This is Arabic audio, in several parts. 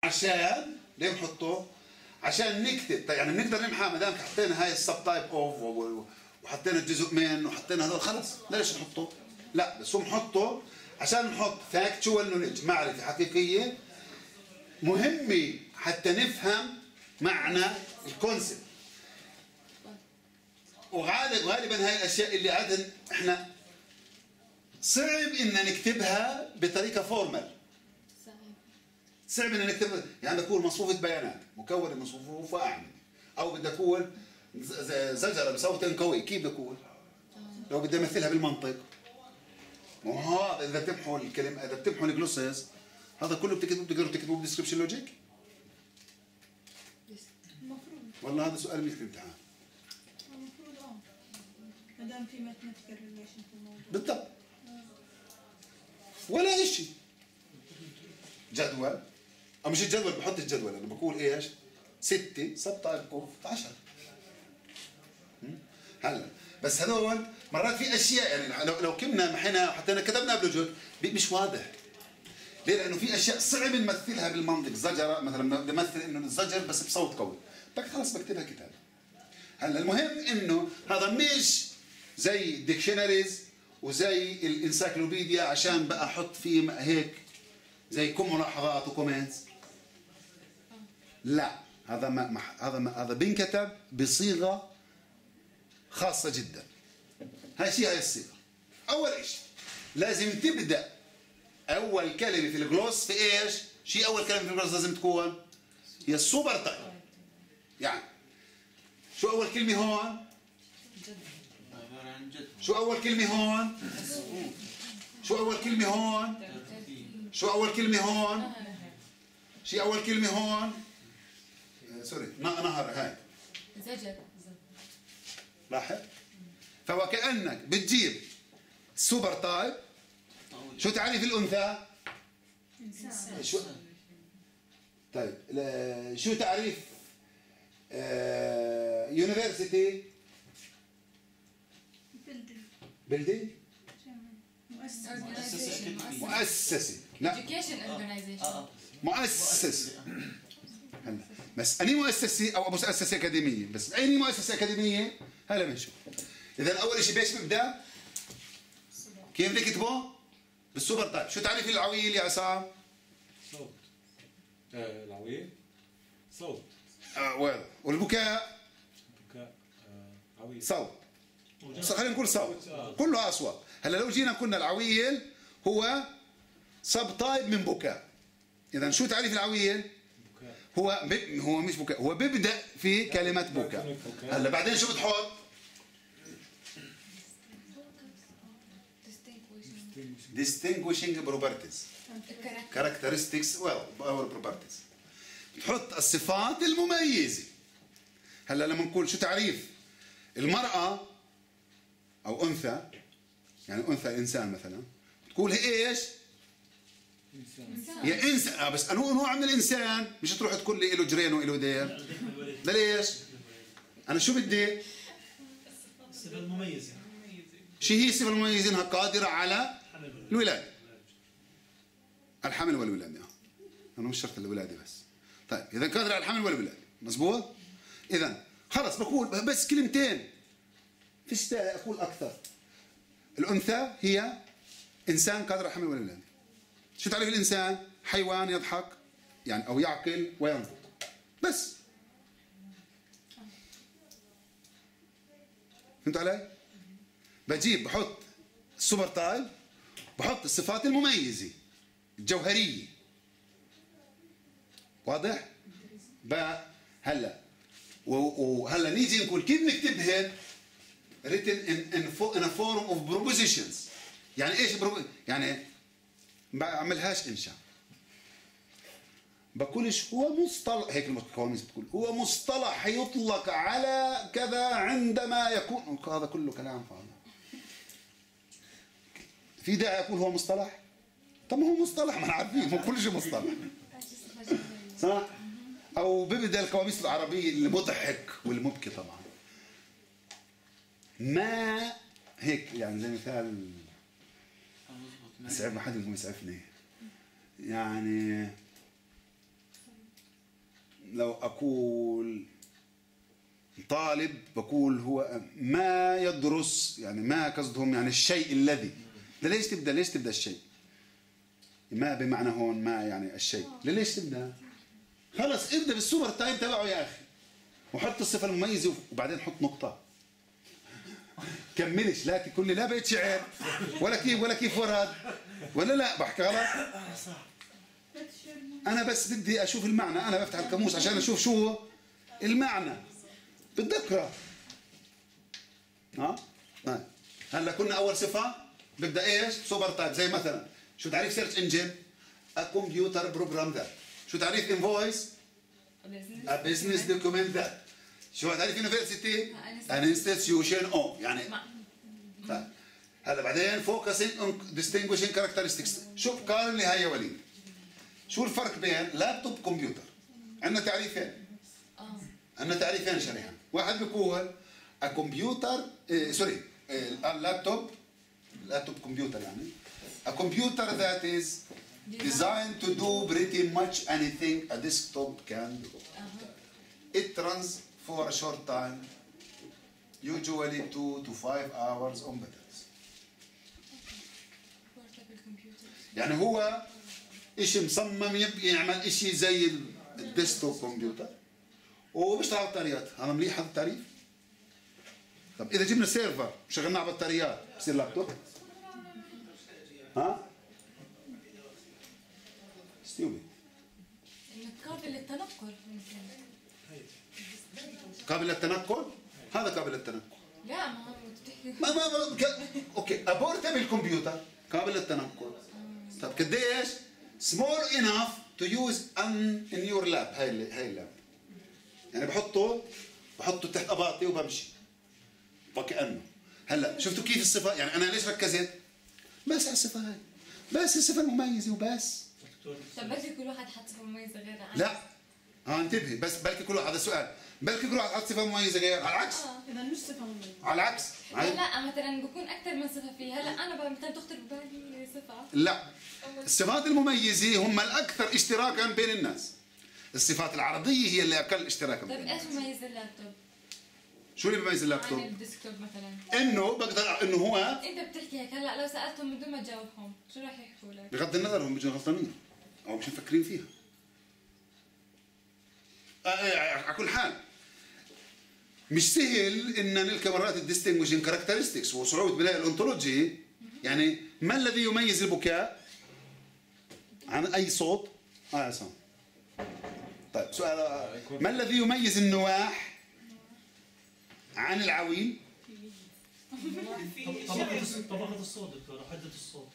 عشان ليه بنحطه؟ عشان نكتب. طيب يعني بنقدر نمحى ما دام حطينا هاي السب تايب اوف وحطينا الجزء من وحطينا هذول خلص ليش نحطه؟ لا بس هو بنحطه عشان نحط فاكتشوال نوليدج، معرفة حقيقية مهمة حتى نفهم معنى الكونسبت. وغالبا هاي الاشياء اللي عادة احنا صعب ان نكتبها بطريقة فورمال. صعب ان نكتبها، يعني بكون مصفوفة بيانات مكونة من صفوف واعمدة، او بدي اكون زجرة بصوت قوي، كيف بدي اكون؟ لو بدي امثلها بالمنطق. وهذا اذا بتمحوا الكلمة، اذا بتمحوا الجلوسز هذا كله بتقدروا تكتبوه بديسكربشن لوجيك؟ المفروض. والله هذا سؤال مش في الامتحان. المفروض ما دام في ماثيماتيكال ريليشن في الموضوع. بالضبط. ولا شيء. جدول، أو مش الجدول، بحط الجدول أنا بقول إيش؟ 6 سب تايب أوف 10. هلا بس هذول مرات في أشياء يعني لو كنا محينا وحطينا كتبنا بلوجيك مش واضح. ليه؟ لأنه في أشياء صعب نمثلها بالمنطق، زجرة مثلا بدي أمثل إنه الزجر بس بصوت قوي، بك خلص بكتبها كتاب. هلا المهم إنه هذا مش زي ديكشنريز وزي الانسايكلوبيديا عشان بقى احط فيه هيك زي كم ملاحظات وكومنتس. لا هذا بينكتب بصيغه خاصه جدا. هاي الصيغه. اول شيء لازم تبدا اول كلمه في الجلوس في ايش؟ شيء اول كلمه في الجلوس لازم تكون هي السوبر تايب. يعني شو اول كلمه هون؟ شو أول كلمة هون؟ شو أول كلمة هون؟ شو أول كلمة هون؟ شو أول كلمة هون؟ سوري نهر هاي زجر. لاحظ؟ فوكأنك بتجيب سوبر تايب. شو تعريف الأنثى؟ شو طيب شو تعريف يونيفرسيتي؟ بلدي؟ مؤسسة. لا مؤسسة. هلا بس أني مؤسسة أو مؤسسة أكاديمية، بس أي مؤسسة أكاديمية هلا بنشوف. إذا أول شيء بيش ببدأ؟ كيف بدك تكتبه؟ بالسوبر تايب. شو تعريف العويل يا عصام؟ صوت. العويل صوت. والبكاء؟ البكاء عويل. صوت. خلينا نقول صوت، كله أصوات. هلا لو جينا قلنا العويل هو سب تايب من بكاء. إذا شو تعريف العويل؟ هو مش بكاء، هو بيبدأ في كلمة بكاء. هلا بعدين شو بتحط؟ distinguishing properties characteristics or properties. بتحط الصفات المميزة. هلا لما نقول شو تعريف المرأة أو أنثى، يعني أنثى إنسان مثلا، تقول هي إيش؟ هي إنسان. بس أنو نوع من الإنسان، مش تروح تقول لي إله جرين وإله دير. ده ليش؟ أنا شو بدي؟ الصفة المميزة. شو هي الصفة المميزة؟ إنها قادرة على الولادة. الحمل والولادة. أنا مش شرط الولادة بس. طيب إذا قادرة على الحمل والولادة، مزبوط؟ إذا خلص بقول بس كلمتين، فيش أقول أكثر. الأنثى هي إنسان قادر على الحمل والولادة. شو تعرف الإنسان؟ حيوان يضحك يعني أو يعقل وينطق بس. فهمت علي؟ بجيب بحط السوبر تايب، بحط الصفات المميزة الجوهرية. واضح؟ هلا وهلا نيجي نقول كيف نكتبهن written in a form of propositions. يعني ايش يعني بعملهاش انشاء، بقولش هو مصطلح هيك. القواميس بتقول هو مصطلح يطلق على كذا عندما يكون، هذا كله كلام فاضي. في داعي اقول هو مصطلح؟ طب ما هو مصطلح، ما عارفين، مو كل شيء مصطلح صح؟ او ببدا القواميس العربيه المضحك والمبكي طبعا ما هيك، يعني زي مثال يسعف ما حد يسعفني، يعني لو اقول طالب بقول هو ما يدرس، يعني ما قصدهم يعني الشيء الذي. ليش تبدا الشيء؟ ما بمعنى هون ما يعني الشيء. ليش تبدا؟ خلص ابدا بالسوبر تايب تبعه يا اخي، وحط الصفه المميزه وبعدين حط نقطه. كملش، لا تقول لي لا بيت شعر ولا كيف ورد ولا لا بحكي غلط. انا بس بدي اشوف المعنى، انا بفتح القاموس عشان اشوف شو هو المعنى، بدي اقرا. طيب هلا كنا اول صفه ببدا ايش؟ سوبر تايب. زي مثلا شو تعريف سيرش انجن؟ ا كمبيوتر بروجرام ذات. شو تعريف انفويس؟ ا بزنس دوكيومنت ذات. شو تعريف يونيفرسيتي؟ ان انستتيوشن او يعني. طيب هلا بعدين فوكسينج اون ديستنجويشنج كاركترستكس. شوف قارن لي هاي يا وليد، شو الفرق بين لابتوب وكمبيوتر؟ عندنا تعريفين. عندنا تعريفين شريحة. واحد بيقول الكمبيوتر اللابتوب كمبيوتر يعني a computer that is designed to do pretty much anything a desktop can do. It runs for a short time, usually 2 to 5 hours on batteries. يعني هو اشي مصمم يبقى يعمل اشي زي الديسكتوب كمبيوتر وبيشتغل على بطاريات. هذا مليح هذا التعريف؟ طب اذا جبنا سيرفر وشغلناه على بطاريات بصير لابتوب؟ ها؟ ستيوبد. قابل للتنقل. قابل للتنقل؟ هذا قابل للتنقل. لا ما هو بتحكي اوكي ابورتبل كمبيوتر قابل للتنقل. طب قديش؟ سمول انف تو يوز ان يور لاب. هاي اللاب يعني بحطه تحت اباطي وبمشي وكأنه. هلا شفتوا كيف الصفه؟ يعني انا ليش ركزت؟ بس على الصفه هاي، بس الصفه المميزه وبس. طب بلكي كل واحد حط صفه مميزه غير عنه. لا انتبهي، بس بلكي كل واحد، هذا السؤال، بلكي كل واحد حط صفه مميزه غير. على العكس اذا مش صفه مميزه. على العكس لا مثلا بكون اكثر من صفه فيه. هلا انا مثلا تخطر ببالي صفه. لا، الصفات المميزه هم الاكثر اشتراكا بين الناس. الصفات العرضيه هي اللي اقل اشتراكا. طيب ايش مميز اللابتوب؟ شو اللي بيميز اللابتوب؟ عن الديسكتوب مثلا انه بقدر انه هو انت بتحكي هيك. هلا لو سالتهم من دون ما تجاوبهم شو راح يحكوا لك؟ بغض النظر هم بيجوا غلطانين او مش مفكرين فيها. على كل حال مش سهل ان نلقى مرات الديستنجويشنج كاركترستكس وصعوبه بناء الانطولوجي. يعني ما الذي يميز البكاء عن اي صوت؟ يا عصام. طيب سؤال، ما الذي يميز النواح عن العويل؟ طبقة الصوت دكتور، حدة الصوت.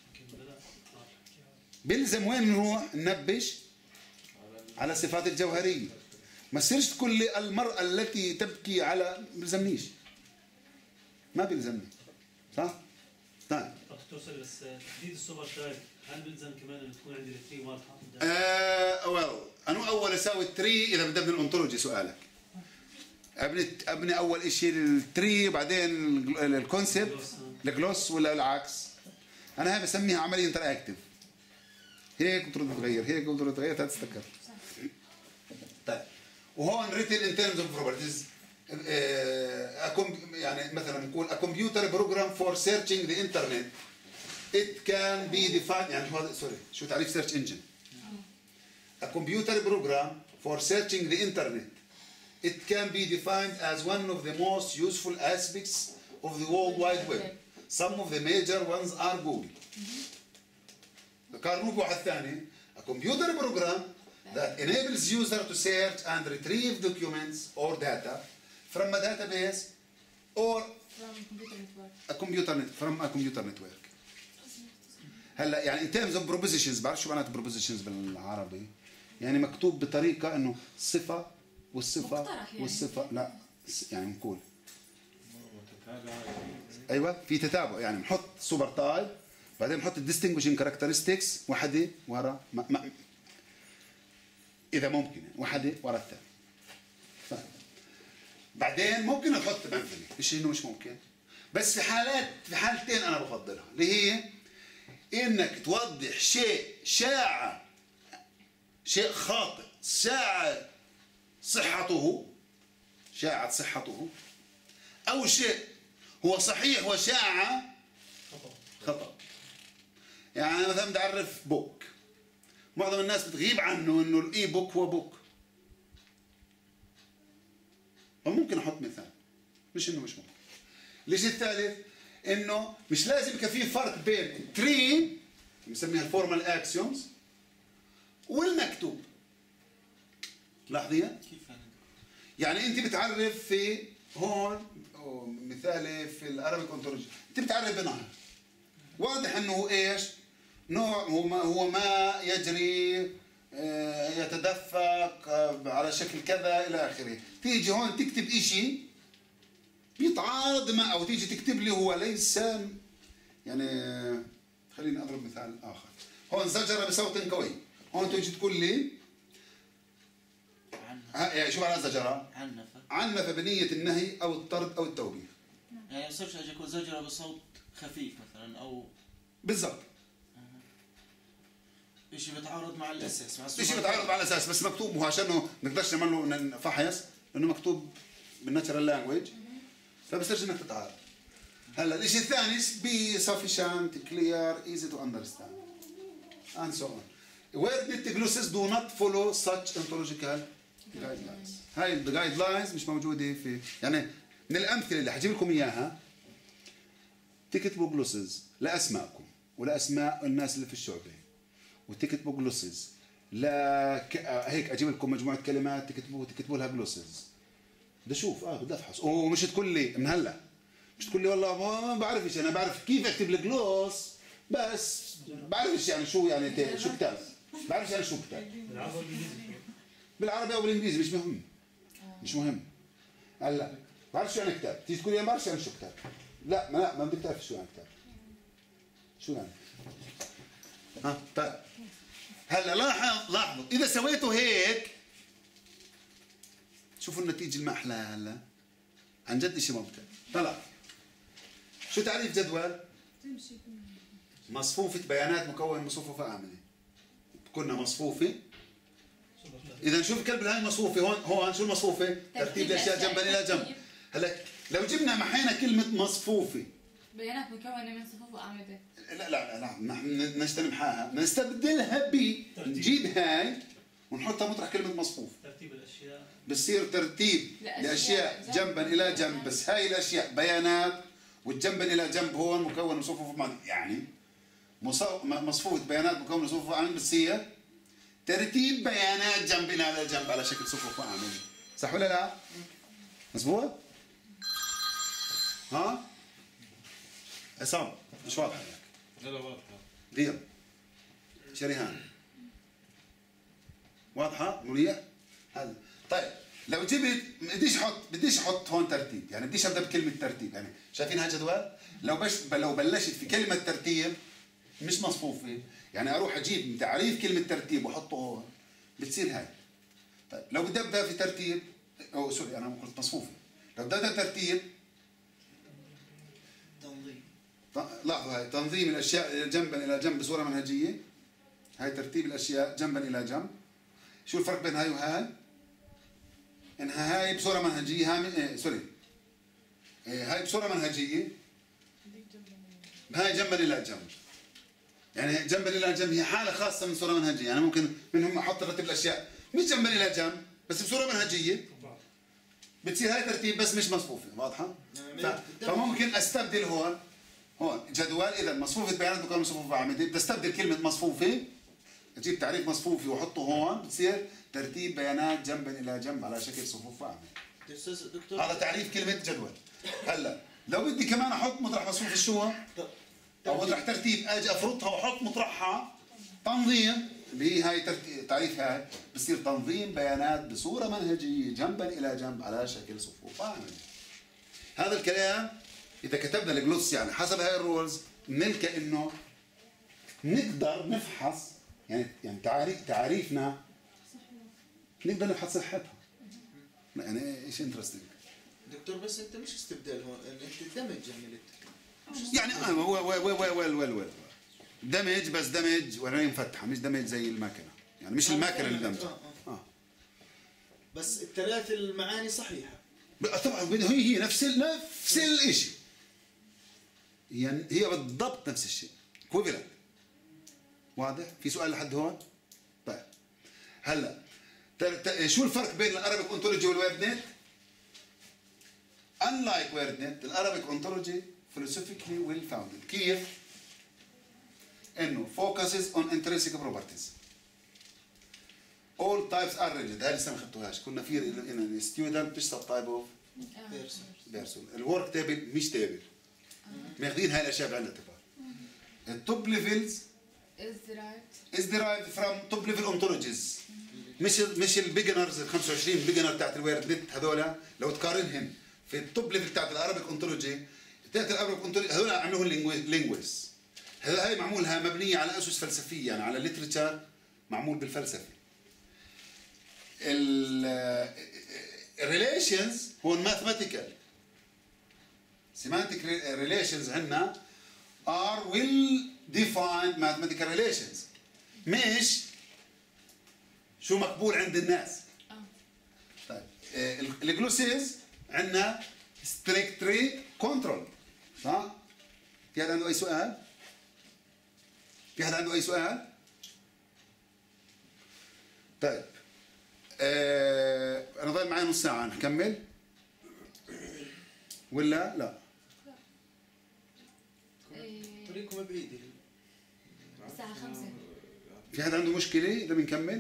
بيلزم وين نروح ننبش؟ على الصفات الجوهرية. ما تصيرش تقول لي المرأة التي تبكي على، بيلزمنيش، ما بيلزمني، صح؟ طيب دكتور بس تحديد السوبر تايب هل بيلزم كمان انه تكون عندي التري واضحة؟ أنا أول أساوي التري إذا بدأ من الأنطولوجي. سؤالك أبني أول شيء التري بعدين الكونسيبت الجلوس ولا العكس؟ أنا هاي بسميها عملية انتراكتيف. هيك بترد تغير، هيك بترد تغير، تتذكر. طيب وهون written in terms of properties يعني مثلا نقول a computer program for searching the internet it can be defined. يعني شو تعريف search engine؟ a computer program for searching the internet it can be defined as one of the most useful aspects of the World Wide Web. Some of the major ones are Google. قارنوه بواحد ثاني a computer program that enables user to search and retrieve documents or data from a database or from a computer network. هلا يعني in terms of propositions، بعرف شو معنات propositions بالعربي؟ يعني مكتوب بطريقة انه صفة والصفة يعني. والصفة لا يعني نقول ايوه في تتابع. يعني بنحط سوبر تايب بعدين بنحط الديستنجويشنج كاركترستكس وحده ورا اذا ممكن وحده ورا الثاني. بعدين ممكن نحط منفذي، مش انه مش ممكن، بس في حالتين انا بفضلها، اللي هي انك توضح شيء شائع، شيء خاطئ، صحته، شاعت صحته، أو شيء هو صحيح وشاع خطأ. يعني مثلا بدي أعرف بوك، معظم الناس بتغيب عنه إنه الإي بوك هو بوك. وممكن أحط مثال، مش إنه مش ممكن. الشيء الثالث إنه مش لازم يكون في فرق بين التري بنسميها الفورمال أكسيومز والمكتوب. لاحظين؟ كيف يعني أنت بتعرف في هون مثالي في الأرابيك أونتولوجي، أنت بتعرف بنهر واضح إنه هو إيش؟ نوع هو ماء يجري يتدفق على شكل كذا إلى آخره. تيجي هون تكتب إشي بيتعارض مع، أو تيجي تكتب لي هو ليس، يعني خليني أضرب مثال آخر. هون زجر بصوت قوي، هون تيجي تقول لي يعني شو معنى زجرة؟ عنف بنية النهي أو الطرد أو التوبيخ. يعني يصيرش يكون زجرة بصوت خفيف مثلا أو بالضبط. إشي بتعارض مع الأساس، مع إشي بتعارض مع الأساس، بس مكتوب هو عشان ما نقدرش نعمل له فحص لأنه مكتوب بالناتشرال لانجويج، فبصيرش إنك تتعارض. هلا الشيء الثاني be sufficient, clear, easy to understand and so on. Where did the glosses do not follow such ontological guidelines. هاي الجايد لاينز مش موجودة في، يعني من الأمثلة اللي حجيب لكم إياها تكتبوا جلوسز لأسماءكم ولأسماء الناس اللي في الشعبة، وتكتبوا جلوسز هيك أجيب لكم مجموعة كلمات تكتبوا لها جلوسز. بدي أشوف بدي أفحص، ومش تقول لي من هلا، مش تقول لي والله ما بعرفش، أنا بعرف كيف أكتب الجلوس بس بعرفش يعني شو، يعني شو كتاب، بعرفش يعني شو كتاب بالعربي او بالانجليزي، مش مهم، مش مهم. هلا بعرف شو يعني كتاب، تيجي تقول لي ما بعرف يعني شو كتاب، لا ما بدك تعرف شو يعني كتاب، شو يعني. طيب هلا لاحظوا اذا سويتوا هيك شوفوا النتيجه اللي ما احلاها. هلا عن جد شيء ممتع. طلع شو تعريف جدول؟ مصفوفة بيانات مكون من مصفوفة آمنة. كنا مصفوفة. إذا نشوف الكلب هاي مصفوفة هون شو المصفوفة؟ ترتيب الأشياء جنبا إلى جنب. هلا لو جبنا محينا كلمة مصفوفة بيانات مكونة من صفوف وأعمدة. لا نجتنبها، نستبدلها نجيب هاي ونحطها مطرح كلمة مصفوف. ترتيب الأشياء بصير ترتيب الأشياء جنبا إلى جنب، بس هاي الأشياء بيانات والجنبا إلى جنب هون مكون من صفوف يعني مصفوفة بيانات مكون من صفوف وأعمدة بتصير ترتيب بيانات جنبنا على جنب على شكل صفوف وأعمدة. صح ولا لا؟ مظبوط؟ ها؟ عصام مش واضحة لك. لا واضحة. غير شريهان واضحة منيح؟ هذا طيب لو جبت بديش احط هون ترتيب، يعني بديش ابدا بكلمة ترتيب، يعني شايفين هالجدول؟ لو بلشت في كلمة ترتيب مش مصفوفة، يعني اروح اجيب تعريف كلمة ترتيب واحطه هون بتصير هاي. طيب لو بدي ابدا في ترتيب سوري انا قلت مصفوفة، لو بدي ابدا ترتيب لاحظوا هاي تنظيم الاشياء جنبا الى جنب بصورة منهجية، هاي ترتيب الاشياء جنبا الى جنب. شو الفرق بين هاي وهاي؟ انها هاي بصورة منهجية هاي بصورة منهجية، هاي جنبا الى جنب، يعني جنبا الى جنب هي حالة خاصة من صورة منهجية، يعني ممكن منهم احط رتب الاشياء مش جنبا الى جنب بس بصورة منهجية بتصير هاي ترتيب بس مش مصفوفة. واضحة؟ فممكن استبدل هون جدول، اذا مصفوفة بيانات مكون من صفوف وأعمدة، بدي استبدل كلمة مصفوفة اجيب تعريف مصفوفي واحطه هون بتصير ترتيب بيانات جنبا الى جنب على شكل صفوف وأعمدة. هذا تعريف كلمة جدول. هلا لو بدي كمان احط مطرح مصفوف شو او مطرح ترتيب اجي افرضها واحط مطرحها تنظيم اللي هي هاي تعريف هاي بصير تنظيم بيانات بصورة منهجية جنبا الى جنب على شكل صفوف وأعمدة. هذا الكلام اذا كتبنا الجلوس يعني حسب هاي الرولز نلقى انه نقدر نفحص يعني تعريفنا نقدر نفحص صحتها. يعني ايش انترستنج دكتور، بس انت مش استبدال هون، انت دمج عملت يعني ويل دمج، بس دمج ولا مفتحه، مش دمج زي الماكينه، يعني مش الماكينه اللي دمج. بس الثلاث المعاني صحيحة. طبعا هي نفس الشيء، يعني هي بالضبط نفس الشيء، equivalent. واضح؟ في سؤال لحد هون؟ طيب هلا شو الفرق بين الارابيك اونتولوجي والويرد نت؟ unlike ويرد نت الارابيك اونتولوجي philosophically well founded. كيف؟ انه focuses on intrinsic properties. all types are rigid. هاي لسه ما خدتوهاش، كنا في student مش sub type of person. الورك تابل مش تابل، ماخذين هاي الاشياء بعين الاعتبار. التوب ليفلز is derived from top level ontologies. مش البيجنرز ال 25 بيجنر تاعت الويرد نت هذول لو تقارنهم في التوب ليفل تاعت الارابيك اونتولوجي، تاعت الارابيك اونتولوجي هذول عملوهم لينجويست. هاي معمولها مبنيه على اسس فلسفيه، يعني على ليترشر معمول بالفلسفه. الريليشنز هو الماثماتيكال semantic relations عندنا are well defined mathematical relations، مش شو مقبول عند الناس. طيب الجلوسيز عندنا strictly control، صح؟ في حد عنده اي سؤال؟ في حد عنده اي سؤال؟ طيب انا ضايل معي نص ساعه، نكمل ولا لا؟ طريقكم بعيد. الساعة 5. في حد عنده مشكله اذا بنكمل؟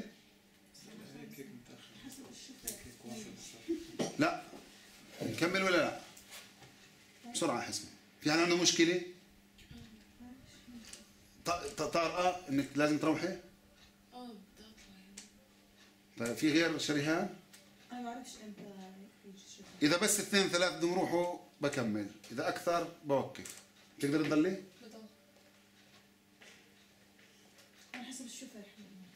لا نكمل ولا لا؟ بسرعه حسن. في حد عنده مشكله؟ طارئه انك لازم تروحي؟ طيب في غير شريهان؟ انا ما بعرفش امتى يجي الشفاء. اذا بس 2 3 بدهم يروحوا بكمل، اذا اكثر بوقف. تقدر تضلي؟ على حسب الشفاء.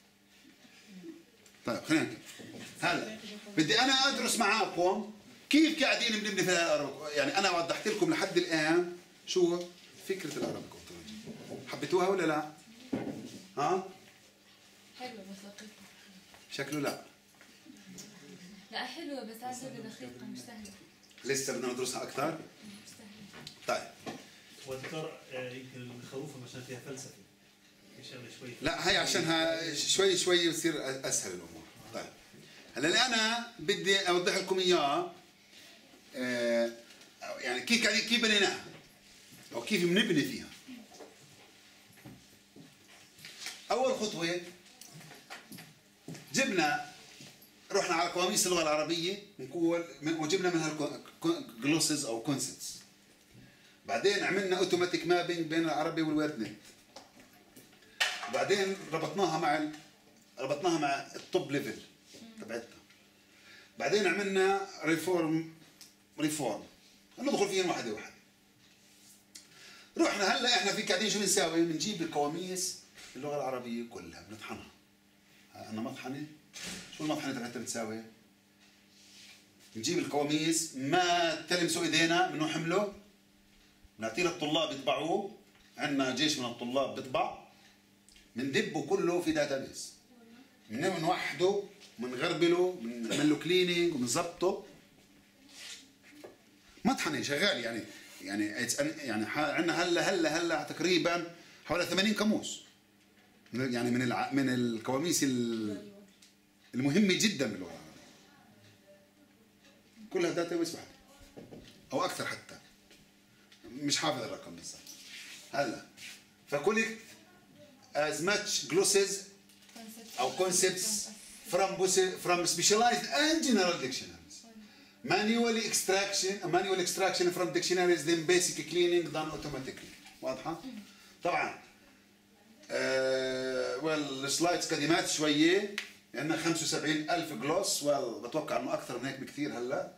طيب خلينا نكمل. هلا بدي انا ادرس معاكم كيف قاعدين بنبني في الارابيك. يعني انا وضحت لكم لحد الان شو فكره الارابيك اونتولوجي. حبيتوها ولا لا؟ ها؟ حلوة بس دقيقة. شكله لا. لا حلوة بس عجبة دقيقة مش سهلة. لسه بدنا ندرسها اكثر؟ مش سهلة. طيب والدكتور يمكن مخوفهم عشان فيها فلسفه. في شغله شوي. لا هي عشانها شوي شوي يصير اسهل الامور. طيب هلا اللي انا بدي اوضح لكم اياه يعني كيف بنيناها او كيف بنبني فيها. اول خطوه رحنا على قواميس اللغه العربيه وجبنا منها جلوسز او كونسبتس. بعدين عملنا اوتوماتيك مابينج بين العربي والويرد نت. وبعدين ربطناها مع التوب ليفل تبعتنا. بعدين عملنا ريفورم ندخل فيهم واحده واحده. رحنا هلا احنا في قاعدين شو بنساوي؟ بنجيب القواميس اللغه العربيه كلها بنطحنها. عندنا مطحنه. شو المطحنه تبعتها بتساوي؟ نجيب القواميس ما تلمسوا ايدينا منه حمله، بنعطيه للطلاب يطبعوه، عندنا جيش من الطلاب بيطبع، بندبه كله في داتابيس، بنوحده، بنغربله، بنعمل له كليننج وبنظبطه. مطحنه شغال يعني عندنا هلا تقريبا حوالي 80 قاموس، يعني من القواميس المهمه جدا باللغه العربيه. كلها داتابيس واحده او اكثر حتى، مش حافظ الرقم بالضبط. هلا فكولكت as much glosses or concepts from specialized and general dictionaries. Manual extraction from dictionaries, then basic cleaning done automatically. واضحة؟ طبعا السلايدز قديمات شوية، عندنا 75,000 جلوس، بتوقع انه اكثر من هيك بكثير. هلا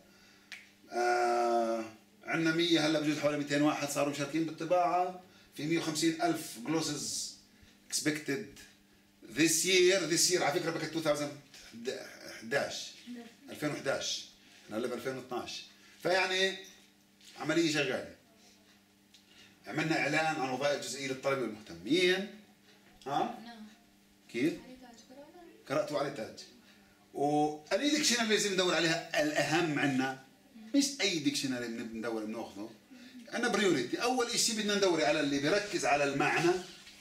عندنا 100 هلا بجوز حوالي 200 واحد صاروا مشاركين بالطباعة. في 150,000 جلوسز expected this year على فكرة بكت 2011 هلا ب 2012. فيعني عملية شغالة. عملنا اعلان عن وظائف جزئية للطلبة والمهتمين. ها؟ نعم. كيف؟ قرأتوا على تاج. وأي ديكشنري لازم ندور عليها الأهم عنا، مش أي ديكشنري بندور بناخذه. عندنا بريوريتي، أول شيء بدنا ندور على اللي بيركز على المعنى،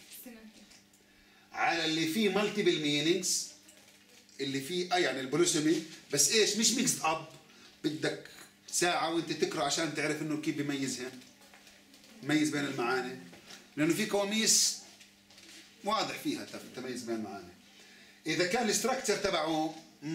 على اللي فيه مالتيبل مينينجز، اللي فيه يعني البوليسمي، بس ايش مش ميكس اب، بدك ساعة وانت تقرا عشان تعرف انه كيف بيميزها، يميز بين المعاني، لانه في قواميس واضح فيها التمييز بين المعاني. اذا كان الاستراكشر تبعه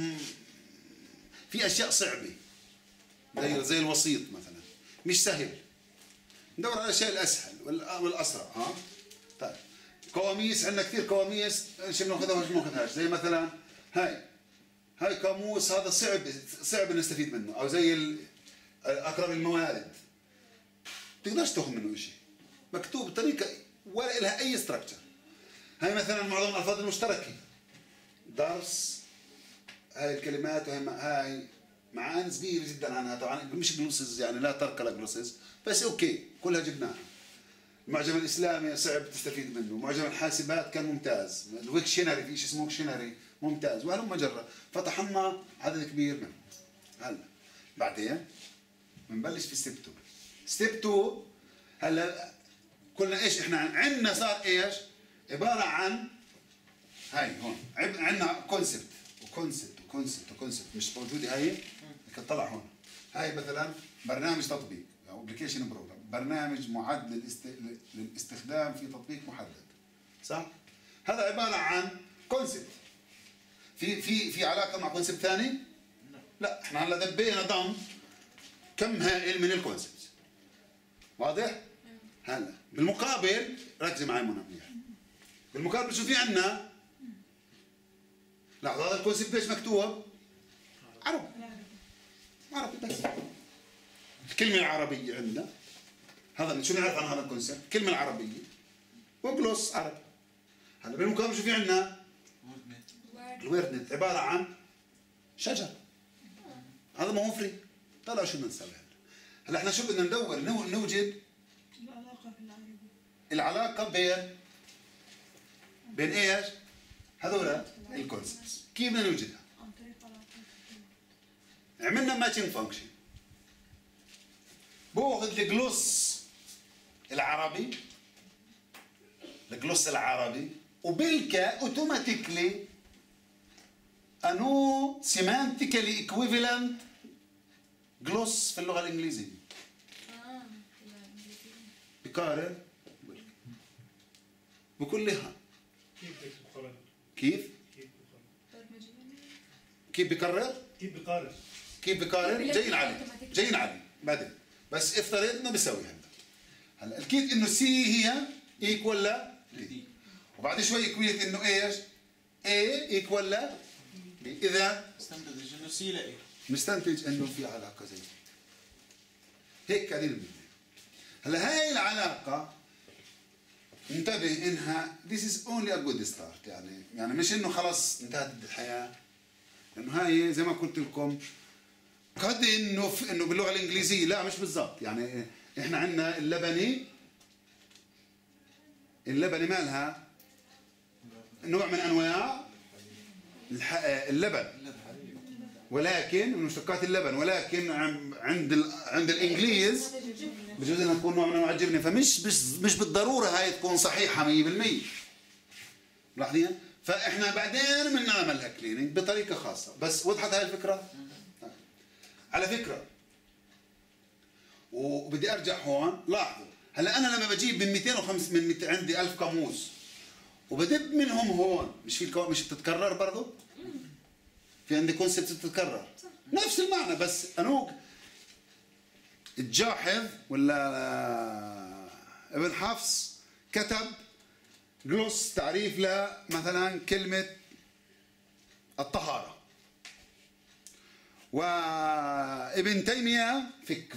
في اشياء صعبة زي الوسيط مثلا مش سهل، ندور على الاشياء الاسهل والاسرع. ها طيب قواميس عندنا كثير قواميس، شو بناخذها وش ما بناخذهاش، زي مثلا هاي قاموس هذا صعب نستفيد منه، او زي اقرب الموارد تقدرش تاخذ منه شيء، مكتوب بطريقه ولا لها اي ستراكشر. هاي مثلا معظم الالفاظ المشتركه، درس، هاي الكلمات هاي معاني صغيره جدا عنها، طبعا مش جلوسز يعني لا ترك لها جلوسز، بس اوكي كلها جبناها. المعجم الاسلامي صعب تستفيد منه، معجم الحاسبات كان ممتاز، الويكشنري في شيء اسمه ويكشنري ممتاز، وهلم جرة فتحنا عدد كبير منه. هلا بعدين بنبلش في ستيب 2. ستيب 2 هلا قلنا ايش احنا عندنا صار ايش؟ عباره عن هاي هون عندنا كونسبت وكونسبت مش موجوده، هاي طلع هون. هاي مثلا برنامج تطبيق او ابلكيشن بروجرام، برنامج معد للاستخدام في تطبيق محدد، صح؟ هذا عباره عن كونسبت. في علاقه مع كونسبت ثاني؟ لا، احنا هلا دبينا ضم كم هائل من الكونسبت. واضح؟ هلا بالمقابل ركزي معي منى منيح. بالمقابل شو في عندنا؟ لا هذا الكونسبت ليش مكتوب؟ عربي بس. الكلمة العربية عندنا، هذا شو نعرف عن هذا الكونسبت؟ الكلمة العربية وجلوس عربي. هلا بالمقابل شو في عندنا؟ الويرد نت عبارة عن شجر. هذا ما هو فري. طلع شو بدنا نسوي هلا احنا شو بدنا ندور نوجد العلاقة في العربي، العلاقة بين ايش؟ هذول الكونسبتس. كيف بدنا نوجدها؟ عن طريق علاقة. عملنا ماتشنج فانكشن. باخذ الجلوس العربي وبلكا اوتوماتيكلي انو سيمانتيكالي ايكويفالنت جلوس في اللغه الانجليزيه. بقارن بكلها. كيف؟ كيف بقرر؟ كيف بقارن؟ جايين علي بعدين، بس افترض انه بيسوي هلا اكيد انه سي هي ايكوال لا دي، وبعد شوي اكويت انه ايش؟ اي ايكوال لا دي. اذا نستنتج انه سي لا ايه، نستنتج انه في علاقه زي هيك قاعدين بنبني. هلا هاي العلاقه انتبه انها this is only a good start، يعني مش انه خلص انتهت الحياه، لانه هاي زي ما قلت لكم قد انه باللغه الانجليزيه لا مش بالضبط. يعني احنا عندنا اللبني مالها نوع من انواع اللبن، ولكن من مشتقات اللبن، ولكن عند الانجليز بجوز انها تكون نوع من انواع الجبنه، فمش بالضروره هاي تكون صحيحه 100%. ملاحظين؟ فاحنا بعدين بنعملها كليننج بطريقه خاصه. بس وضحت هاي الفكره؟ على فكره وبدي ارجع هون، لاحظوا هلا انا لما بجيب من 205 عندي 1000 قاموس وبدب منهم هون، مش بتتكرر برضه؟ في عندي كونسبت بتتكرر نفس المعنى، بس انوق الجاحظ ولا ابن حفص كتب جلوس تعريف مثلا كلمة الطهارة، وابن تيمية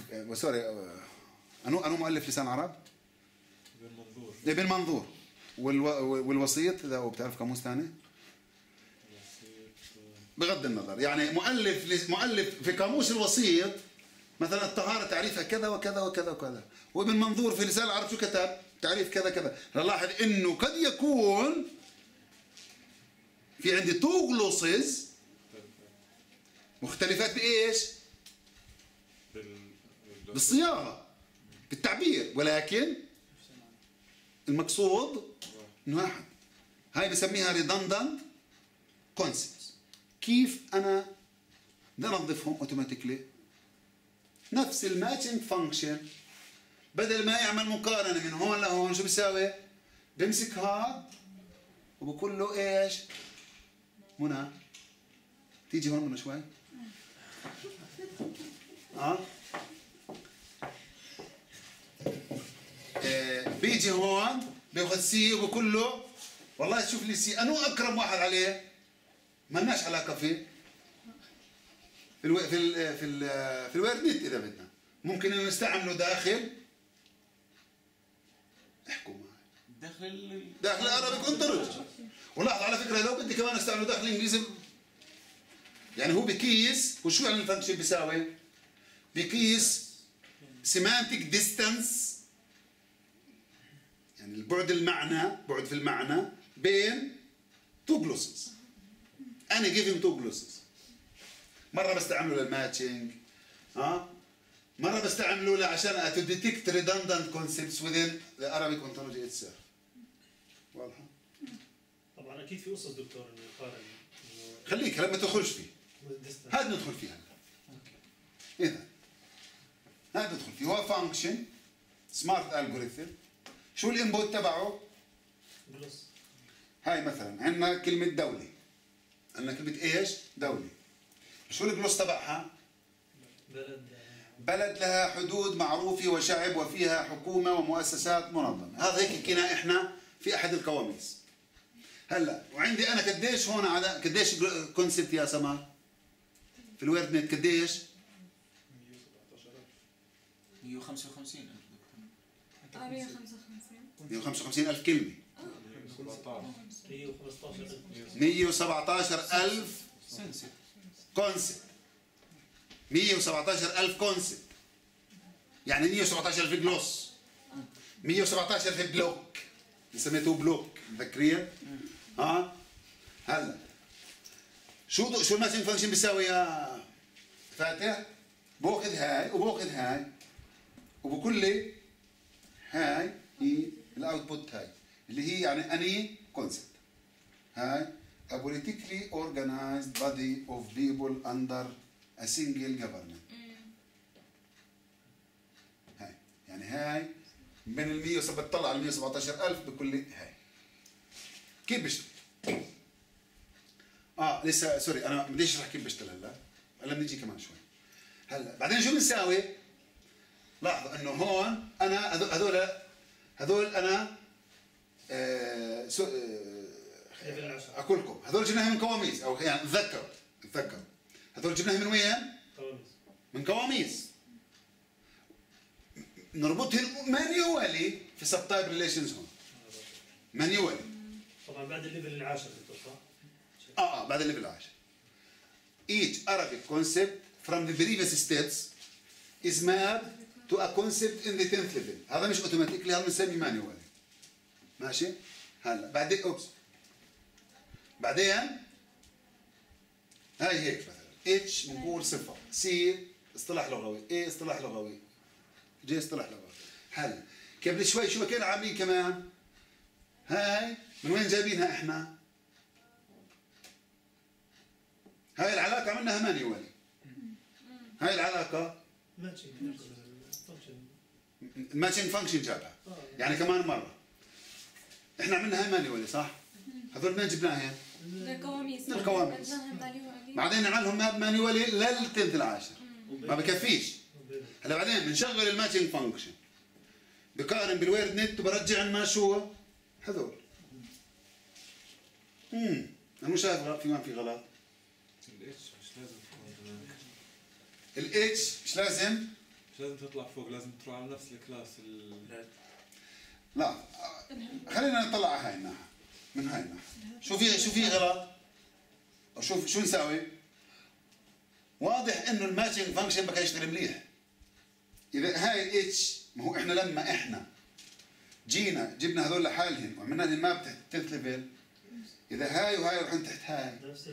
أنو مؤلف لسان العرب؟ ابن منظور. والوسيط إذا هو بتعرف قاموس ثاني؟ بغض النظر يعني مؤلف في قاموس الوسيط مثلا الطهارة تعريفها كذا وكذا وكذا وكذا، وابن منظور في لسان العرب شو كتب؟ تعريف كذا كذا. نلاحظ انه قد يكون في عندي تو جلوسز مختلفات بايش؟ بالصياغه، بالتعبير، ولكن المقصود انه واحد. هاي بسميها redundant concepts. كيف انا بدي انظفهم اوتوماتيكلي؟ نفس الماتشنج فانكشن، بدل ما يعمل مقارنه من هون لهون شو بيساوي؟ بمسك هاد وبقول له ايش؟ منى تيجي هون منى شوي. بيجي هون بياخذ سي وبقول له والله شوف لي سي، انو اكرم واحد عليه؟ ما لناش علاقه فيه. في الويرد نت اذا بدنا ممكن انه نستعمله داخل، احكوا معي، داخل العربي انطرج. ولاحظ على فكره لو بدي كمان استعمله داخل الانجليزي، يعني هو بكيس. وشو يعني الفانكشن بيساوي؟ بكيس سيمانتيك ديستانس، يعني البعد المعنى، بعد في المعنى بين تو جلوسز. انا جيفن تو جلوسز. مره بستعمله للماتشنج، مره بستعمله عشان to detect redundant concepts within the Arabic ontology itself. واضحه؟ طبعا اكيد في قصص دكتور انه يقارن. خليك لما تدخلش فيه، هذا ندخل فيها. اذا هذا ندخل فيه، هو فانكشن سمارت الجوريثم. شو الانبوت تبعه؟ جلوس. هاي مثلا عندنا كلمه دولي، عندنا كلمه ايش؟ دولي. شو الجلوس تبعها؟ بلد لها حدود معروفه وشعب وفيها حكومه ومؤسسات منظمه. هذا هيك حكينا احنا في احد القواميس. هلا وعندي انا قديش هون على قديش كونسبت يا سمار؟ في الويرد نت قديش؟ 155 155,000 كلمة. 117,000 كونسبت. 117,000 كونسبت، يعني 117,000 جلوس، 117,000 بلوك، سميته بلوك، مذكرين؟ هلا شو الماتشنج فانكشن بيساوي يا فاتح؟ باخذ هاي وباخذ هاي وبقول لي هاي هي الاوتبوت، هاي اللي هي يعني اني كونسبت. هاي a politically organized body of people under a single government. هاي يعني هاي من ال 100 بتطلع على 117,000 بقول لي هاي كيف بيشتغل. لسه سوري انا بدي اشرح كيف بيشتغل هلا بنيجي كمان شوي. هلا بعدين شو بنساوي؟ لاحظوا انه هون انا هذول انا اقول لكم هذول جبناهم من قواميس، او يعني تذكروا هذول جبناهم من وين؟ من قواميس. نربطهم مانيوالي في سب تايب ريليشنز هون. مانيوالي. طبعا بعد الليفل العاشر صح؟ بعد الليفل العاشر. Each Arabic concept from the previous steps is mapped to a concept in the 10th level. هذا مش اوتوماتيكلي، هذا بنسميه مانيوالي. ماشي؟ هلا بعدين هاي هيك مثلا اتش بنقول صفه، سي اصطلاح لغوي، اي اصطلاح لغوي، جي اصطلاح لغوي. هلا قبل شوي شو كنا عاملين كمان؟ هاي من وين جايبينها احنا؟ هاي العلاقه عملناها مانيوالي. هاي العلاقه ماتشنج فانكشن جابها. يعني كمان مره احنا عملنا هاي مانيوالي صح؟ هذول من جبناهم؟ من القواميس. بعدين نعملهم مانيوالي للتنت العاشر. ما بكفيش. هلا بعدين بنشغل الماتشنج فانكشن، بقارن بالويرد نت وبرجع لنا شو؟ هذول. انا مش شايف في غلط. الاتش مش لازم تطلع فوق، لازم تروح على نفس الكلاس لا خلينا نطلع على هاي الناحية، من هاي الناحية. شو في غلط؟ أو شو نساوي؟ واضح انه الماتشنج فانكشن بقى يشتغل مليح. اذا هاي الاتش، ما هو احنا لما جبنا هذول لحالهم وعملنا لهم ماب تحت 10th ليفل، اذا هاي وهاي رحنا تحت هاي،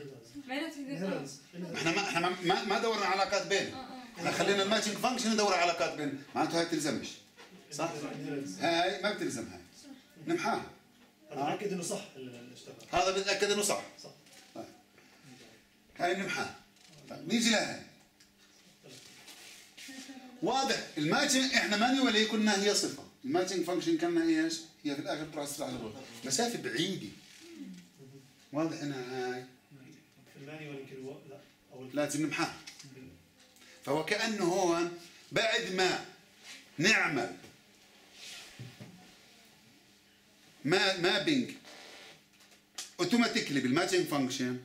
احنا ما دورنا علاقات بينهم، احنا خلينا الماتشنج فانكشن ندور علاقات بينهم، معناته هاي تلزمش صح؟ هاي ما بتلزم هاي، نمحاها. هذا بتاكد انه صح الاشتغال، هذا بتاكد انه صح. طيب. هاي نمحاها. طيب. نيجي لهاي. واضح الماتشنج احنا مانيوالي كنا هي صفه، الماتشنج فانكشن كنا ايش؟ هي في الاخر تروح تسرع مسافه بعيده. واضح هنا هاي في المانيوال يمكن لا او لازم نمحاها. فهو كانه هون بعد ما نعمل مابينج اوتوماتيكلي بالماتشنج فانكشن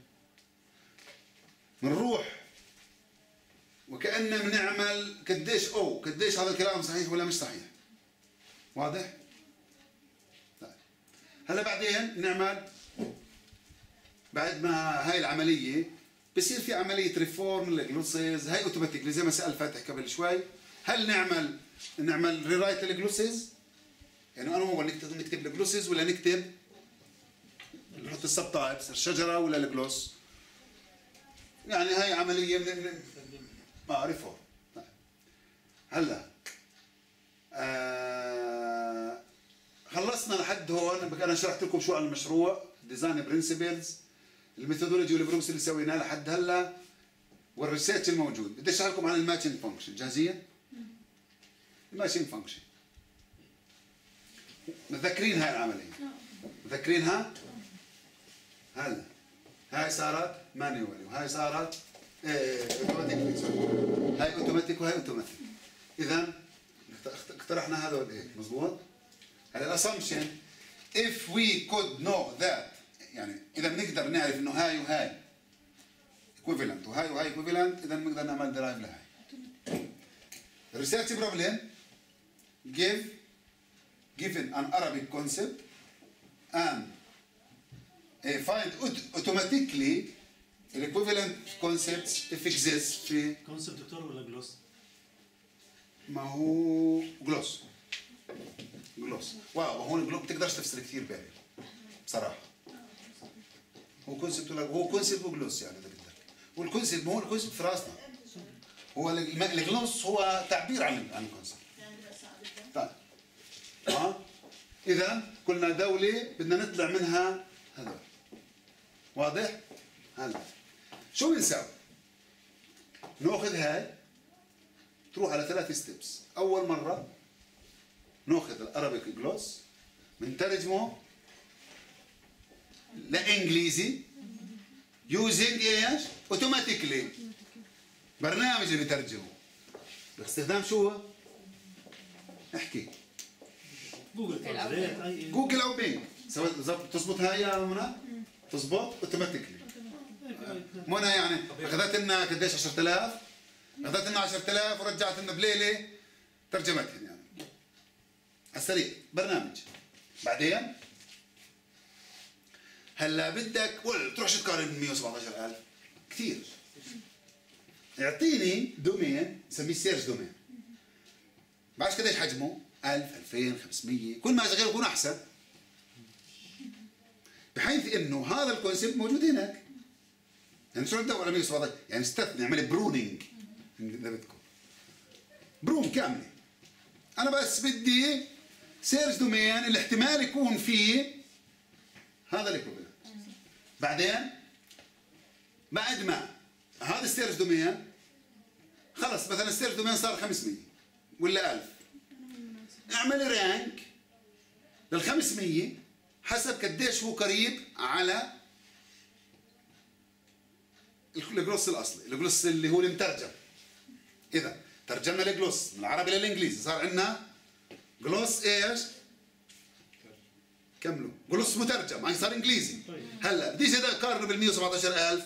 بنروح وكأننا بنعمل قديش هذا الكلام صحيح ولا مش صحيح. واضح؟ طيب. هلا بعدين نعمل بعد ما هاي العملية بصير في عملية ريفورم للجلوسيز، هاي اوتوماتيكلي زي ما سأل فاتح قبل شوي. هل نعمل ريرايت للجلوسيز؟ يعني انا هو نكتب الجلوسيز ولا نكتب نحط السب تايبس الشجرة ولا الجلوس؟ يعني هاي عملية ريفورم. طيب. هلا خلصنا لحد هون. انا شرحت لكم شو عن المشروع، ديزاين برنسبلز، الميثودولوجي والبروسيس اللي سويناه لحد هلا والريسيرش الموجود. بدي اشرح لكم عن الماتشنج فانكشن. جاهزين؟ الماتشنج فانكشن متذكرين هاي العملية؟ متذكرينها؟ هلا هاي صارت مانيوالي وهاي صارت اوتوماتيك. هاي اوتوماتيك وهاي اوتوماتيك. اذا اقترحنا هذا هيك مضبوط؟ هلا الاسامبشن if we could know that، يعني اذا بنقدر نعرف انه هاي وهاي equivalent وهاي وهاي equivalent، اذا بنقدر نعمل درايف لهاي. research problem given an Arabic concept and find automatically the equivalent concepts if exists في كونسبت دكتور ولا جلوس؟ ما هو جلوس. واو هون الجلوس بتقدرش تفصل كثير بينهم بصراحه. هو كونسبت وجلوس يعني اذا بدك. والكونسبت ما هو الكونسبت في راسنا. هو الجلوس هو تعبير عن الكونسبت. طيب اذا قلنا دوله بدنا نطلع منها هذول. واضح؟ هلا شو بنسوي؟ ناخذ هاي تروح على 3 ستيبس. اول مره ناخذ الارابيك جلوس بنترجمه لانجليزي يوزنج ايش؟ اوتوماتيكلي برنامج اللي بيترجمه باستخدام شو هو؟ احكي جوجل او بينج. تزبط هاي يا منى؟ تزبط اوتوماتيكلي. منى يعني اخذت لنا قديش 10,000؟ اخذت لنا 10,000 ورجعت لنا بليله ترجمتهم يعني على السريع برنامج. بعدين هلا بدك تروح تقارن 117,000 كثير. اعطيني دومين نسميه سيرش دومين. بعرفش قديش حجمه؟ 1000 2500 كل ما صغير يكون احسن، بحيث انه هذا الكونسيبت موجود هناك. يعني شو ندور على 117 يعني استثني اعمل برونينج اذا بدكم برون كامله. انا بس بدي سيرش دومين الاحتمال يكون فيه هذا الايكوفالنت. بعدين بعد ما هذا السيرش دومين خلص مثلا السيرش دومين صار 500 ولا 1000، اعمل رانك لل 500 حسب قديش هو قريب على الجلوس الاصلي، الجلوس اللي هو المترجم. اذا ترجمنا الجلوس من العربي للانجليزي صار عندنا جلوس ايش؟ كملوا جلوس مترجم يعني صار انجليزي. هلا بديش هذا اقارنه بال 117,000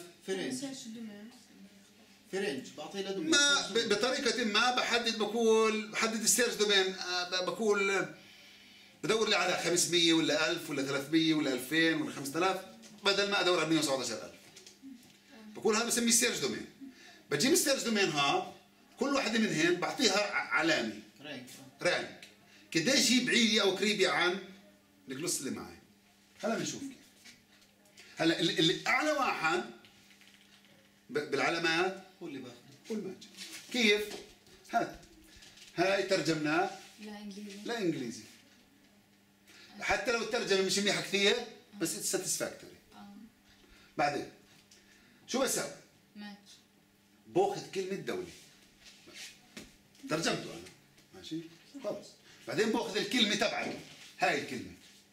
فرنج بعطيه له دومين ما بطريقه ما بحدد السيرش دومين. بقول بدور لي على 500 ولا 1000 ولا 300 ولا 2000 ولا 5000 بدل ما ادور على 117,000. بقول هذا بسميه سيرش دومين. بجيب السيرش دومين كل واحده منهن بعطيها علامه رانك قديش هي بعيده او قريبه عن الجلوس اللي معي. هلا بنشوف كيف. هلا اللي اعلى واحد بالعلامات هو اللي باخذ. هو الماجد. كيف؟ هاي ترجمناه لا انجليزي. لانجليزي. حتى لو الترجمه مش منيحه كثير بس اتس ساتسفاكتوري. بعدين شو بسوي؟ ماتش. باخذ كلمه دوله ترجمته انا ماشي خلص، بعدين باخذ الكلمه تبعته، هاي الكلمه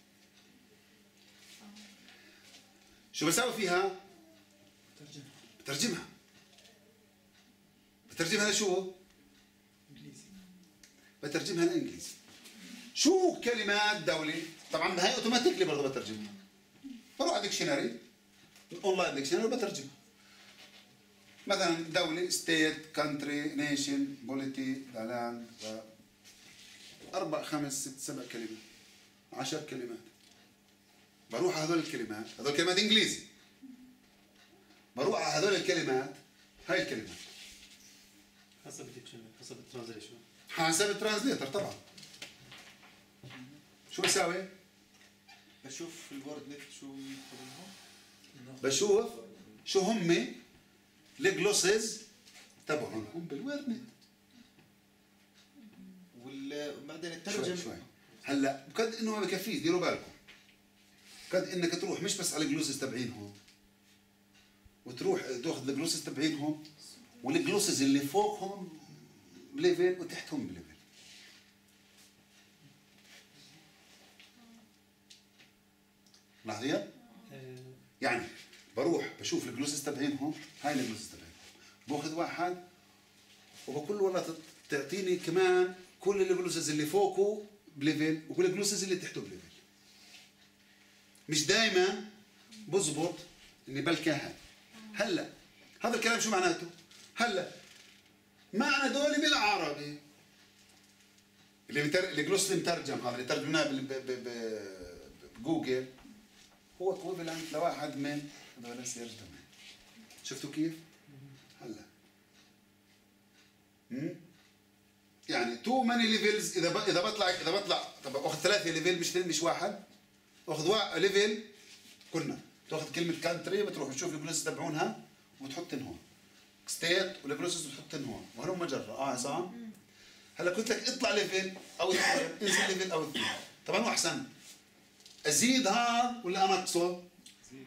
شو بسوي فيها؟ بترجمها. بترجمها لشو؟ انجليزي. بترجمها لانجليزي. شو كلمات دولة؟ طبعا هاي اوتوماتيكلي برضه بترجمها. بروح على ديكشنري اونلاين ديكشنري وبترجمها. مثلا دولة ستيت كونتري نيشن بوليتي لاند 4 5 6 7 كلمات 10 كلمات. بروح على هذول الكلمات، هذول كلمات انجليزي. بروح على هذول الكلمات، هاي الكلمات حسب الديكشنري، حسب الترانزليشن. حسب الترانزليتر طبعا. شو بساوي؟ بشوف في الورد نت شو يطلبهم. بشوف شو هم الجلوسز تبعهم بالورد. وبعدين شوي الترجمة. شوي. هلا قد انه ما بكفيش، ديروا بالكم. قد انك تروح مش بس على الجلوسز تبعينهم وتروح تاخذ الجلوسز تبعينهم والجلوسز اللي فوقهم بليفل وتحتهم بليفل. لاحظين؟ يعني بروح بشوف الجلوسز تبعينهم، هاي الجلوسز تبعينهم، باخذ واحد وبقول له والله تعطيني كمان كل الجلوسز اللي فوقه بليفل وكل الجلوسز اللي تحته بليفل. مش دائما بزبط اني بلكاها. هلا هذا الكلام شو معناته؟ هلا معنى دولي بالعربي الجلوس اللي مترجم، هذا اللي ترجمناه بجوجل هو اكويفالنت لواحد من هذول سيرش دومين. شفتوا كيف؟ هلا يعني تو ماني ليفلز. اذا بطلع طب اخذ 3 ليفل مش واحد، اخذ ليفل. كنا تاخذ كلمه كانتري بتروح تشوف الجلوسز تبعونها وتحطن هون، ستيت والجلوسز بتحطن هون وهلم مجرة. عصام هلا قلت لك اطلع ليفل او انزل ليفل او 2. طبعا هو احسن ازيد هذا ولا انقصه؟ زيد.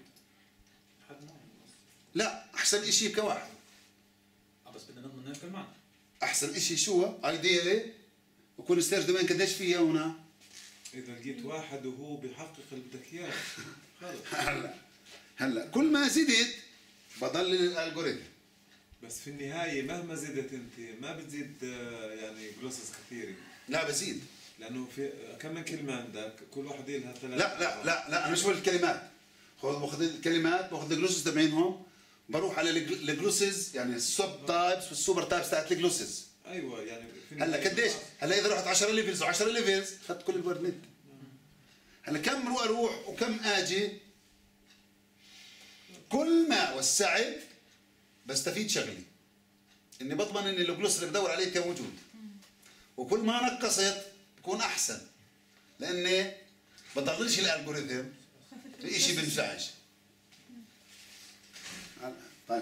لا احسن شيء كواحد. بس بدنا نضمن نفس المعنى. احسن شيء شو ايديالي يكون ستيرج دومين قديش فيها هنا؟ اذا لقيت واحد وهو بيحقق اللي بدك اياه خلص. هلا كل ما زدت بضل الالجوريثم. بس في النهايه مهما زدت انت ما بتزيد يعني جلوسز كثيره. لا بزيد. لانه في كم من كلمه عندك كل واحد لها 3. لا انا مش بقول الكلمات. باخذ الكلمات باخذ الجلوسز تبعينهم بروح على الجلوسز يعني السب تايبس والسوبر تايبس تاعت الجلوسز. ايوه يعني هلا قديش؟ هلا اذا رحت 10 ليفلز و10 ليفلز اخذت كل الورد نت. هلا كم اروح وكم اجي؟ كل ما وسعت بستفيد شغلي اني بضمن ان الجلوس اللي بدور عليه كان موجود، وكل ما نقصت بكون احسن لاني بضللش الالجوريثم شيء بنفعش. طيب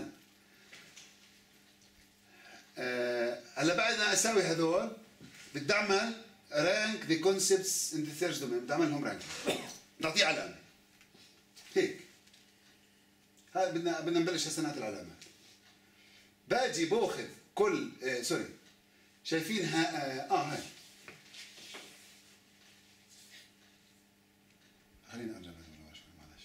هلا بعد ما اسوي هذول بدي اعمل رانك ذا كونسبتس ان ذا سيرش دومين. بدي اعمل لهم رانك، نعطيه علامه هيك. هاي بدنا نبلش هسه العلامات. باجي باخذ كل سوري شايفين هاي خلينا ارجع معلش.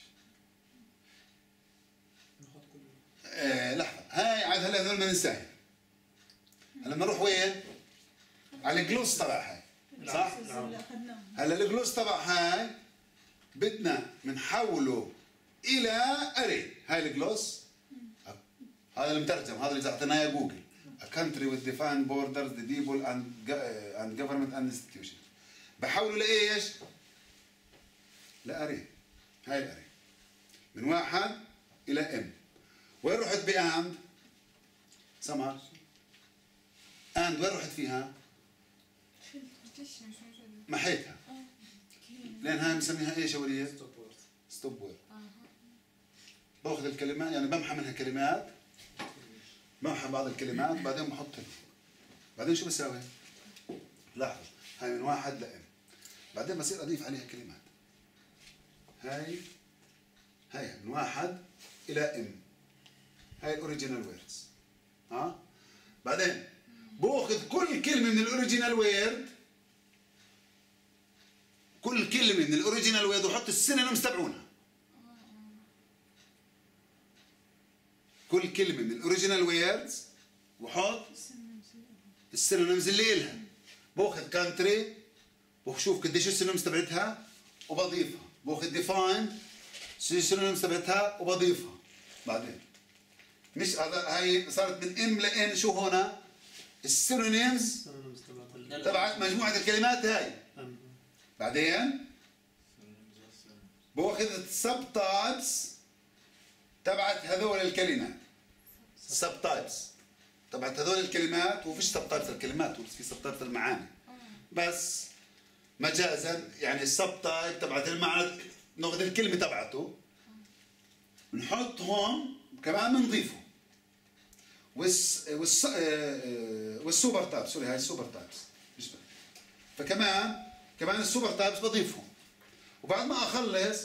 لحظه هاي عاد هلا هذول ما ننساها. هلا بنروح وين؟ على الجلوس تبع هاي صح؟ هلا الجلوس تبع هاي بدنا بنحوله الى اري. هاي الجلوس هذا المترجم، هذا اللي اعطيناه اياه جوجل. A country with defined borders, the people and government and institutions. بحوله لايش؟ لاري. هاي الاري من 1 الى ام. وين رحت باند؟ سمر. اند وين رحت فيها؟ محيتها. لان هاي بنسميها ايش يا وليد؟ ستوب وورد. باخذ الكلمات يعني بمحى منها كلمات، بمحى بعض الكلمات وبعدين بحطها. بعدين شو بساوي؟ لاحظ هاي من 1 ل M، بعدين بصير اضيف عليها كلمات. هاي من 1 إلى M، هاي الاوريجينال ويردز. بعدين باخذ كل كلمة من الاوريجينال ويرد، كل كلمة من الاوريجينال ويرد وحط السينونيمز تبعونها. كل كلمة من الاوريجينال ويردز وحط السينونيمز اللي إلها. باخذ كانتري وبشوف قديش السينونيمز تبعتها وبضيفها، باخذ ديفاين السينونيمز تبعتها وبضيفها. بعدين مش هاي صارت من ام لان، شو هنا؟ السينونيمز تبعت مجموعة الكلمات هاي. بعدين باخذ السب تايبس تبعت هذول الكلمات، السب تايبس تبعت هذول الكلمات. وفيش سب تايبس الكلمات، في سب تايبس المعاني بس مجازا. يعني السب تايب تبعت المعنى، ناخذ الكلمة تبعته نحطهم كمان بنضيفه. والسوبر تايبس، سوري هاي السوبر تايبس، فكمان السوبر تايبس بضيفهم. وبعد ما اخلص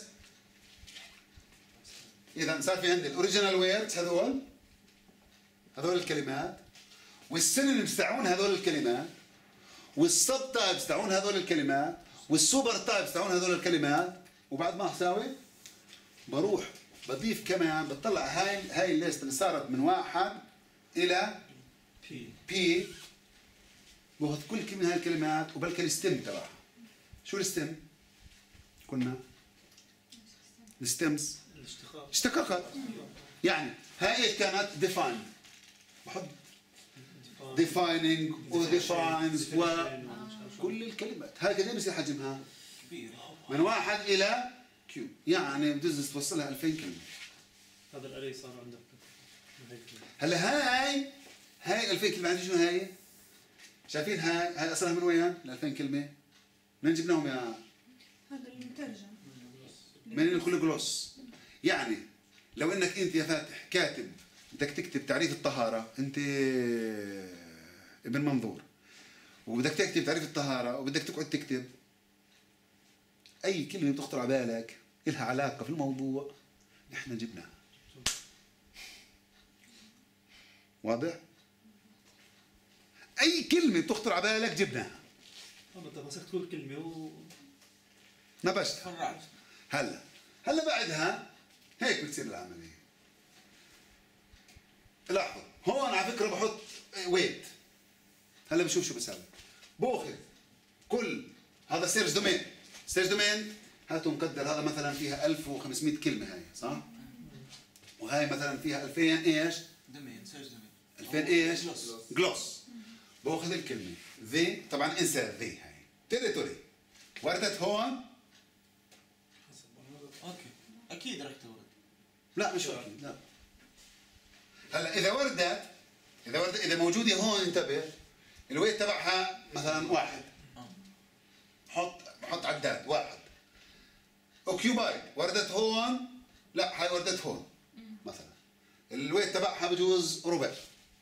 اذا صار في عندي الاوريجينال ويردز هذول الكلمات، والسينونيمز تاعون هذول الكلمات، والسب تايبس تاعون هذول الكلمات، والسوبر تايبس تاعون هذول الكلمات. وبعد ما اساوي بروح بضيف كمان، بطلع هاي الليست اللي صارت من 1 إلى بي، باخذ كل كلمة من هاي الكلمات وبلكي الستيم تبعها. شو الستيم؟ قلنا الستيمز اشتقاقات. يعني هاي ايش كانت؟ ديفاين، بحط ديفايننج وديفاينز وكل الكلمات. هاي قد ايه بصير حجمها؟ من 1 إلى كيو، يعني بجوز توصلها 2000 كلمة. هذا الاري صار عندك. هلا هاي 2000 كلمة. عندي شنو هاي؟ شايفين هاي اصلها من وين؟ ال 2000 كلمة منين جبناهم يا؟ هذا المترجم من كل جلوس. يعني لو انك انت يا فاتح كاتب بدك تكتب تعريف الطهارة، انت ابن منظور، وبدك تكتب تعريف الطهارة وبدك تقعد تكتب اي كلمة بتخطر على بالك إلها علاقة في الموضوع احنا جبناها. واضح؟ اي كلمة بتخطر على بالك جبناها. انت مسكت كل كلمة نبشت. هلا بعدها هيك بتصير العملية. لاحظوا هون على فكرة بحط ويت. هلا بشوف شو بسوي. باخذ كل هذا سيرش دومين. سيرش دومين هاتوا مقدر هذا مثلا فيها 1500 كلمة هاي صح؟ وهاي مثلا فيها 2000 ايش؟ دومين سيرش دومين 2000 ايش؟ جلوس. باخذ الكلمة ذي، طبعا انسى ذي، هاي تيريتوري وردت هون. اوكي اكيد رح تورد. لا مش اكيد، لا. هلا اذا موجودة هون انتبه، الويت تبعها مثلا 1، بحط عداد 1. اوكيوبايد وردت هون، لا هاي وردت هون مثلا، الويت تبعها بجوز ربع،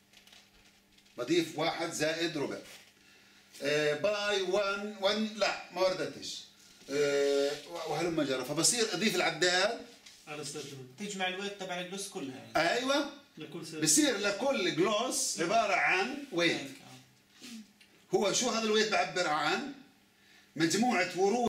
بضيف 1 زائد ربع. باي 1 لا ما وردتش، وهلما جرى، فبصير اضيف العداد على استخدام تجمع الويت تبع الجلوس كلها يعني. ايوه بصير لكل جلوس عباره عن ويت. هو شو هذا الويت بعبر عن؟ مجموعه ورود